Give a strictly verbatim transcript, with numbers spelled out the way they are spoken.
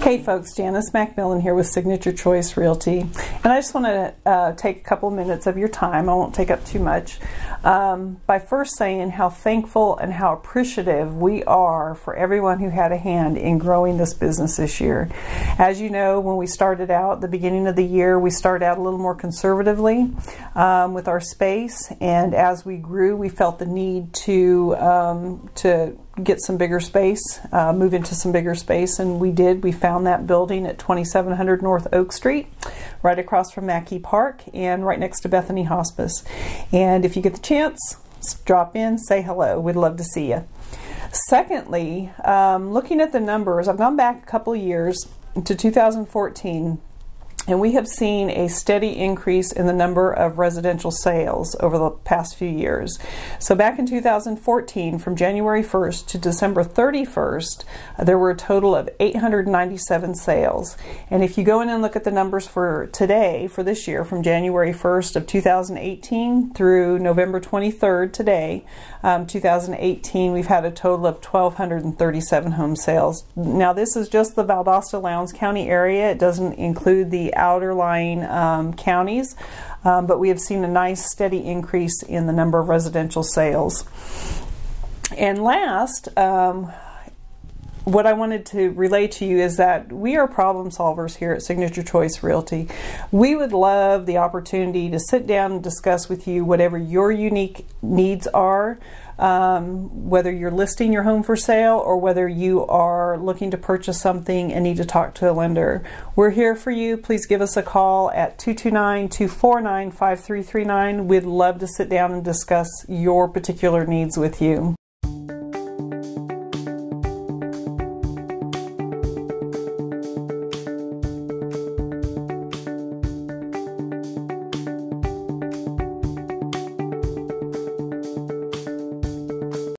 Hey folks, Janice Macmillan here with Signature Choice Realty, and I just want to uh, take a couple minutes of your time. I won't take up too much, um, by first saying how thankful and how appreciative we are for everyone who had a hand in growing this business this year. As you know, when we started out at the beginning of the year, we started out a little more conservatively um, with our space, and as we grew, we felt the need to um, to get some bigger space, uh, move into some bigger space, and we did. We found that building at twenty-seven hundred North Oak Street, right across from Mackey Park and right next to Bethany Hospice. And if you get the chance, drop in, say hello. We'd love to see you. Secondly, um, looking at the numbers, I've gone back a couple of years to two thousand fourteen, and we have seen a steady increase in the number of residential sales over the past few years. So back in two thousand fourteen, from January first to December thirty-first, uh, there were a total of eight hundred ninety-seven sales. And if you go in and look at the numbers for today, for this year, from January first of two thousand eighteen through November twenty-third today, um, two thousand eighteen, we've had a total of one thousand two hundred thirty-seven home sales. Now this is just the Valdosta Lowndes County area. It doesn't include the outer lying um, counties, um, but we have seen a nice steady increase in the number of residential sales. And last, um, what I wanted to relay to you is that we are problem solvers here at Signature Choice Realty. We would love the opportunity to sit down and discuss with you whatever your unique needs are, um, whether you're listing your home for sale or whether you are looking to purchase something and need to talk to a lender. We're here for you. Please give us a call at two two nine, two four nine, five three three nine. We'd love to sit down and discuss your particular needs with you.